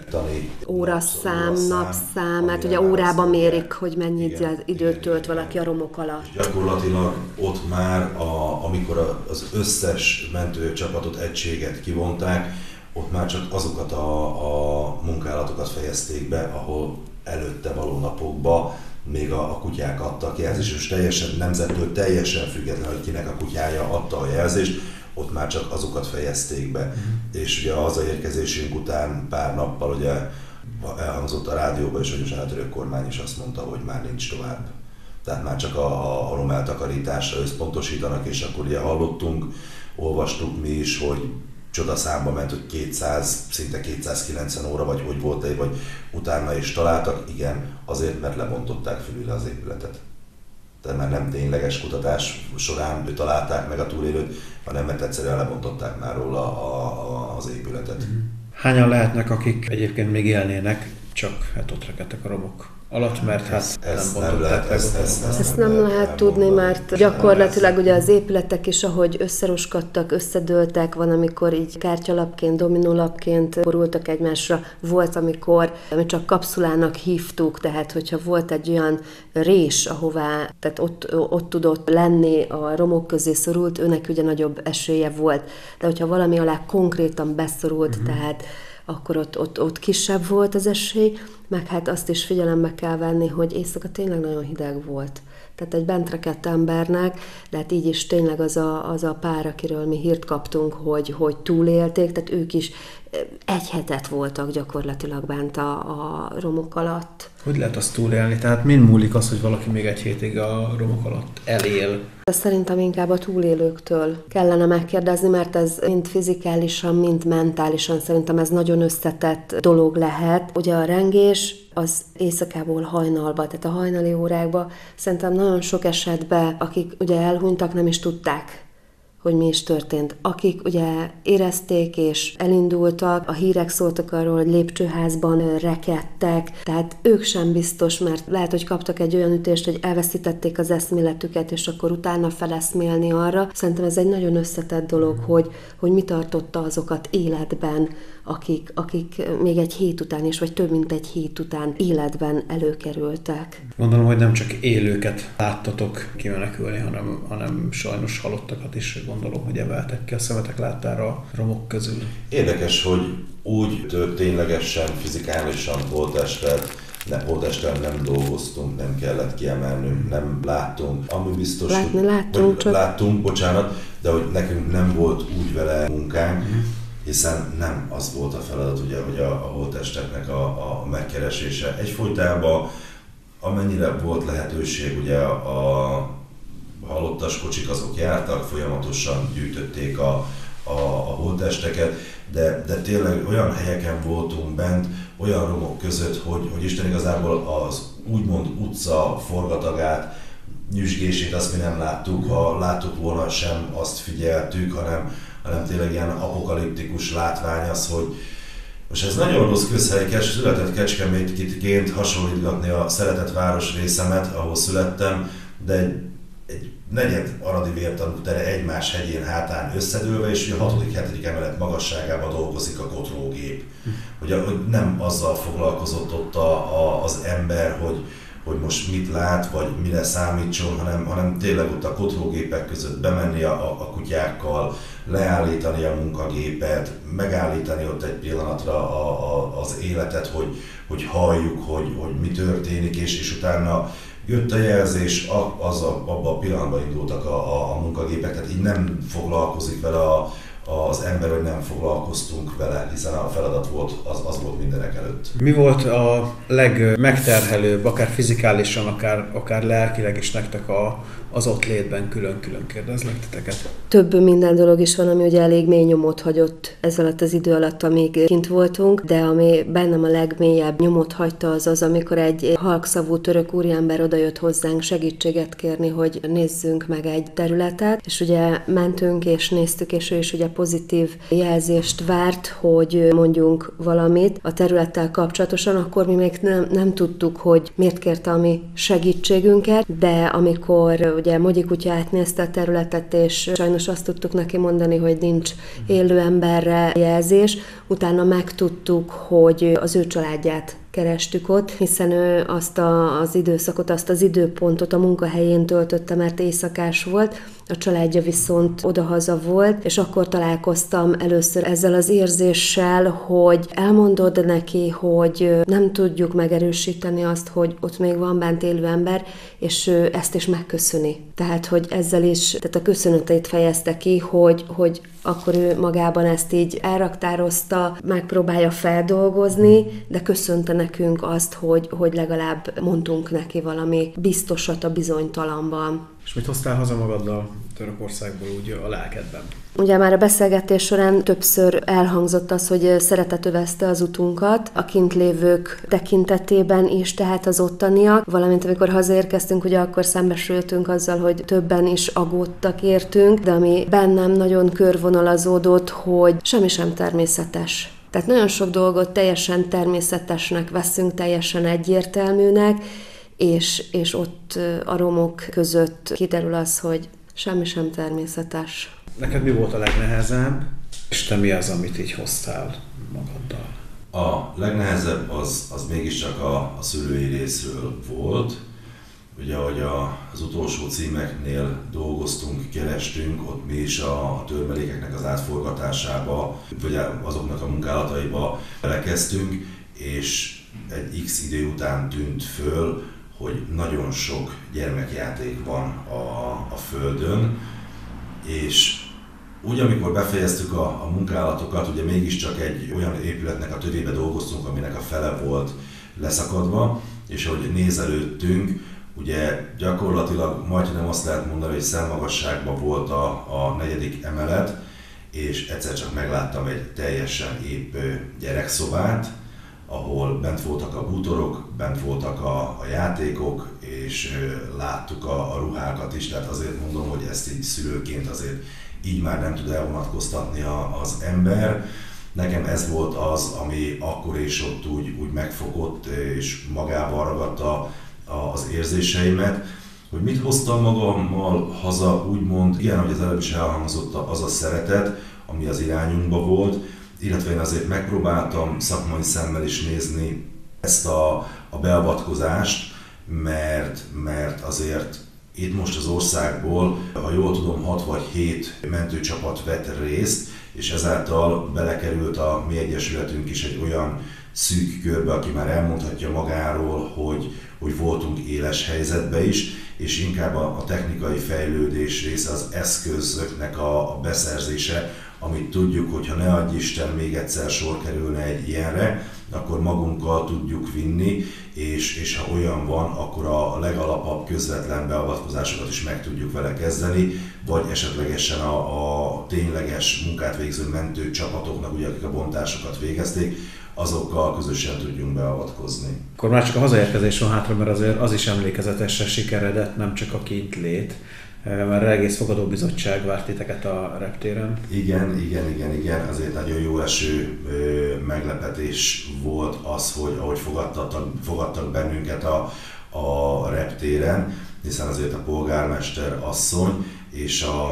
Óraszám, napszám, mert ugye órában mérik, hogy mennyi igen, időt igen, tölt igen, valaki a romok alatt. És gyakorlatilag ott már, a, amikor az összes mentőcsapatot, egységet kivonták, ott már csak azokat a, a munkálatokat fejezték be, ahol előtte való napokban még a, a kutyák adtak jelzést, és teljesen nemzettől teljesen független, hogy kinek a kutyája adta a jelzést, ott már csak azokat fejezték be. Mm. És ugye a hazaérkezésünk után pár nappal ugye elhangzott a rádióban, és hogy a állatörök kormány is azt mondta, hogy már nincs tovább. Tehát már csak a, a rom eltakarításra összpontosítanak, és akkor ugye hallottunk, olvastuk mi is, hogy csodaszámba ment, hogy kétszáz, szinte kétszázkilencven óra, vagy hogy volt, vagy utána is találtak. Igen, azért, mert lebontották fölül az épületet. Tehát már nem tényleges kutatás során találták meg a túlélőt, hanem mert egyszerűen lebontották már róla a, a, az épületet. Hányan lehetnek, akik egyébként még élnének, csak hát ott rekedtek a romok alatt, mert hát ezt, nem ezt bontották nem lehet, meg. ezt, ezt, ezt, Ezt nem lehet tudni, mert gyakorlatilag ugye az épületek is, ahogy összeroskadtak, összedőltek, van, amikor így kártyalapként, dominólapként borultak egymásra, volt, amikor mi csak kapszulának hívtuk, tehát hogyha volt egy olyan rés, ahová, tehát ott, ott tudott lenni, a romok közé szorult, őnek ugye nagyobb esélye volt. De hogyha valami alá konkrétan beszorult, uh-huh. tehát akkor ott, ott, ott kisebb volt az esély, meg hát azt is figyelembe kell venni, hogy éjszaka tényleg nagyon hideg volt. Tehát egy bent rekedt embernek, de hát így is tényleg az a, az a pár, akiről mi hírt kaptunk, hogy, hogy túlélték, tehát ők is egy hetet voltak gyakorlatilag bent a, a romok alatt. Hogy lehet azt túlélni? Tehát min múlik az, hogy valaki még egy hétig a romok alatt elél? Szerintem inkább a túlélőktől kellene megkérdezni, mert ez mind fizikálisan, mind mentálisan szerintem ez nagyon összetett dolog lehet. Ugye a rengés az éjszakából hajnalba, tehát a hajnali órákban szerintem nagyon sok esetben, akik ugye elhunytak, nem is tudták, hogy mi is történt. Akik ugye érezték és elindultak, a hírek szóltak arról, hogy lépcsőházban rekedtek, tehát ők sem biztos, mert lehet, hogy kaptak egy olyan ütést, hogy elveszítették az eszméletüket, és akkor utána feleszmélni arra. Szerintem ez egy nagyon összetett dolog, hogy, hogy mi tartotta azokat életben, akik, akik még egy hét után is, vagy több mint egy hét után életben előkerültek. Gondolom, hogy nem csak élőket láttatok kimenekülni, hanem, hanem sajnos halottakat is gondolom, hogy emeltek ki a szemetek láttára a romok közül. Érdekes, hogy úgy ténylegesen, fizikálisan holttestet, ne, holttesten nem dolgoztunk, nem kellett kiemelnünk, nem láttunk. Ami biztos, Látni hogy, láttunk, csak... láttunk, bocsánat, de hogy nekünk nem volt úgy vele munkánk, mm. hiszen nem az volt a feladat, ugye, hogy a, a holttesteknek a, a megkeresése. Egyfolytában amennyire volt lehetőség, ugye a halottas kocsik azok jártak, folyamatosan gyűjtötték a, a, a holttesteket, de, de tényleg olyan helyeken voltunk bent, olyan romok között, hogy, hogy Isten igazából az úgymond utca forgatagát, nyüzsgését azt mi nem láttuk, ha láttuk volna sem, azt figyeltük, hanem, hanem tényleg ilyen apokaliptikus látvány az, hogy most ez nagyon rossz közhely, született Kecskemétként hasonlítgatni a szeretett városrészemet, ahol születtem, de egy, egy negyed aradi vértanú tere egymás hegyén hátán összedőlve, és ugye a hatodik hetedik emelet magasságában dolgozik a kotrógép. Ugye, hogy nem azzal foglalkozott ott a, a, az ember, hogy, hogy most mit lát, vagy mire számítson, hanem, hanem tényleg ott a kotrógépek között bemenni a, a kutyákkal, leállítani a munkagépet, megállítani ott egy pillanatra a, a, az életet, hogy, hogy halljuk, hogy, hogy mi történik, és, és utána jött a jelzés, az a, abban a pillanatban indultak a, a, a munkagépek, tehát így nem foglalkozik vele a, az ember, hogy nem foglalkoztunk vele, hiszen a feladat volt, az, az volt mindenek előtt. Mi volt a legmegterhelőbb, akár fizikálisan, akár, akár lelkileg is nektek a, az ott létben külön-külön kérdezlek titeket? Több minden dolog is van, ami ugye elég mély nyomot hagyott ez alatt az idő alatt, amíg kint voltunk, de ami bennem a legmélyebb nyomot hagyta az az, amikor egy halkszavú török úriember odajött hozzánk segítséget kérni, hogy nézzünk meg egy területet, és ugye mentünk és néztük, és ő is ugye pozitív jelzést várt, hogy mondjunk valamit a területtel kapcsolatosan, akkor mi még nem, nem tudtuk, hogy miért kérte a mi segítségünket, de amikor ugye Mogyi kutya átnézte a területet, és sajnos azt tudtuk neki mondani, hogy nincs élő emberre jelzés, utána megtudtuk, hogy az ő családját kerestük ott, hiszen ő azt a, az időszakot, azt az időpontot a munkahelyén töltötte, mert éjszakás volt, a családja viszont odahaza volt, és akkor találkoztam először ezzel az érzéssel, hogy elmondod neki, hogy nem tudjuk megerősíteni azt, hogy ott még van bent élő ember, és ő ezt is megköszöni. Tehát, hogy ezzel is, tehát a köszönetét fejezte ki, hogy, hogy akkor ő magában ezt így elraktározta, megpróbálja feldolgozni, de köszönte nekünk azt, hogy, hogy legalább mondtunk neki valami biztosat a bizonytalanban. És mit hoztál haza magaddal Törökországból úgy a lelkedben? Ugye már a beszélgetés során többször elhangzott az, hogy szeretet övezte az utunkat, a kint lévők tekintetében is, tehát az ottaniak, valamint amikor hazaérkeztünk, ugye akkor szembesültünk azzal, hogy többen is aggódtak értünk, de ami bennem nagyon körvonalazódott, hogy semmi sem természetes. Tehát nagyon sok dolgot teljesen természetesnek veszünk, teljesen egyértelműnek, és, és ott a romok között kiderül az, hogy semmi sem természetes. Neked mi volt a legnehezebb, és te mi az, amit így hoztál magaddal? A legnehezebb az, az mégiscsak a, a szülői részről volt. Ugye, ahogy a, az utolsó címeknél dolgoztunk, kerestünk, ott mi is a, a törmelékeknek az átforgatásába, vagy azoknak a munkálataiba belekezdtünk, és egy X idő után tűnt föl, hogy nagyon sok gyermekjáték van a, a Földön, és úgy, amikor befejeztük a, a munkálatokat, ugye mégiscsak egy olyan épületnek a tövébe dolgoztunk, aminek a fele volt leszakadva, és ahogy nézelődtünk, ugye gyakorlatilag majdnem azt lehet mondani, hogy szemmagasságban volt a, a negyedik emelet, és egyszer csak megláttam egy teljesen épp gyerekszobát, ahol bent voltak a bútorok, bent voltak a, a játékok, és láttuk a, a ruhákat is, tehát azért mondom, hogy ezt így szülőként azért így már nem tud elvonatkoztatni a, az ember. Nekem ez volt az, ami akkor és ott úgy, úgy megfogott, és magával ragadta az érzéseimet, hogy mit hoztam magammal haza, úgymond, ilyen, ahogy az előbb is elhangzott, az a szeretet, ami az irányunkba volt, illetve én azért megpróbáltam szakmai szemmel is nézni ezt a, a beavatkozást, mert, mert azért itt most az országból, ha jól tudom, hat vagy hét mentőcsapat vett részt, és ezáltal belekerült a mi egyesületünk is egy olyan szűk körbe, aki már elmondhatja magáról, hogy, hogy voltunk éles helyzetbe is, és inkább a, a technikai fejlődés része, az eszközöknek a, a beszerzése, amit tudjuk, hogy ha ne adj Isten még egyszer sor kerülne egy ilyenre, akkor magunkkal tudjuk vinni, és, és ha olyan van, akkor a legalapabb közvetlen beavatkozásokat is meg tudjuk vele kezdeni, vagy esetlegesen a, a tényleges munkát végző mentőcsapatoknak, ugye, akik a bontásokat végezték, azokkal közösen tudjunk beavatkozni. Akkor már csak a hazaérkezés van hátra, mert azért az is emlékezetesre sikeredett, nem csak a kintlét, mert egész fogadóbizottság várt titeket a reptéren. Igen, igen, igen, igen, azért nagyon jó eső meglepetés volt az, hogy ahogy fogadtak, fogadtak bennünket a, a reptéren, hiszen azért a polgármester asszony és a,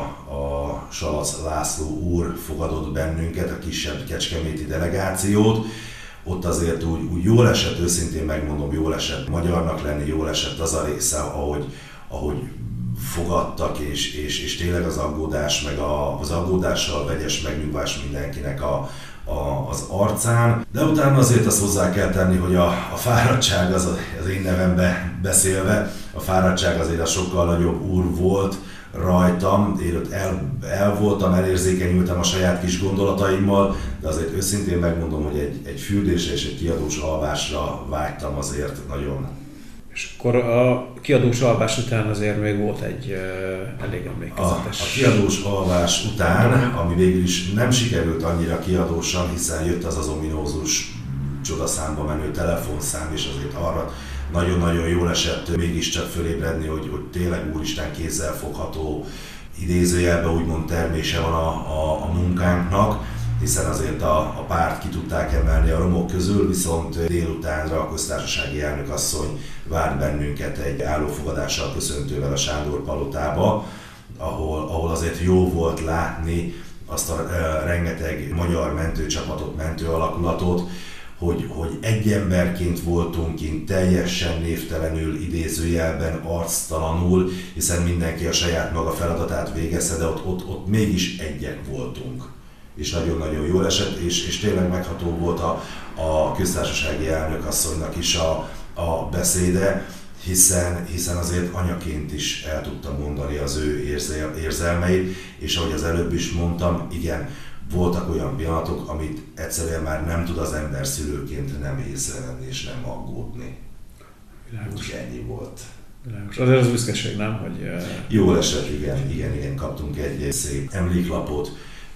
a Salac László úr fogadott bennünket, a kisebb kecskeméti delegációt. Ott azért úgy, úgy jól esett, őszintén megmondom, jól esett magyarnak lenni, jól esett az a része, ahogy, ahogy fogadtak, és, és, és tényleg az aggódás, meg a, az aggódással vegyes megnyugvás mindenkinek a, a, az arcán. De utána azért azt hozzá kell tenni, hogy a, a fáradtság, az, az én nevembe beszélve, a fáradtság azért a sokkal nagyobb úr volt rajtam, én ott el, el voltam, elérzékenyültem a saját kis gondolataimmal, de azért őszintén megmondom, hogy egy, egy fürdésre és egy kiadós alvásra vágytam azért nagyon. És akkor a kiadós alvás után azért még volt egy uh, elég emlékezetes... A, a kiadós alvás után, ami végül is nem sikerült annyira kiadósan, hiszen jött az az ominózus csodaszámba menő telefonszám, és azért arra nagyon-nagyon jól esett mégiscsak fölébredni, hogy, hogy tényleg úristen kézzelfogható idézőjelben úgymond termése van a, a, a munkánknak, hiszen azért a, a párt ki tudták emelni a romok közül, viszont délutánra a köztársasági elnökasszony várt bennünket egy állófogadással köszöntővel a Sándor palotába, ahol, ahol azért jó volt látni azt a e, rengeteg magyar mentőcsapatot, mentőalakulatot, hogy, hogy egy emberként voltunk kint, teljesen névtelenül, idézőjelben, arctalanul, hiszen mindenki a saját maga feladatát végezte, de ott, ott, ott mégis egyek voltunk. És nagyon-nagyon jól esett, és, és tényleg megható volt a, a köztársasági elnökasszonynak is a, a beszéde, hiszen, hiszen azért anyaként is el tudta mondani az ő érzel, érzelmeit, és ahogy az előbb is mondtam, igen, voltak olyan pillanatok, amit egyszerűen már nem tud az ember szülőként nem észrevenni és nem aggódni. Világos. Ennyi volt. Világos. Azért az büszkeség, nem? Hogy, uh... Jól esett, igen, igen, igen, kaptunk egy szép emléklapot,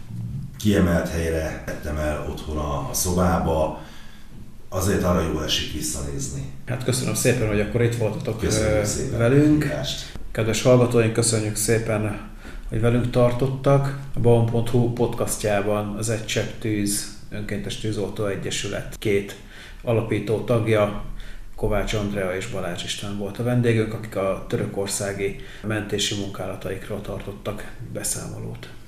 kiemelt helyre tettem el otthon a, a szobába, azért arra jól esik visszanézni. Hát köszönöm szépen, hogy akkor itt voltatok velünk. Kedves hallgatóink, köszönjük szépen, hogy velünk tartottak. A Baon pont hu podcastjában az Egy Csepp Tűz Önkéntes Tűzoltó Egyesület két alapító tagja, Kovács Andrea és Balázs István volt a vendégünk, akik a törökországi mentési munkálataikról tartottak beszámolót.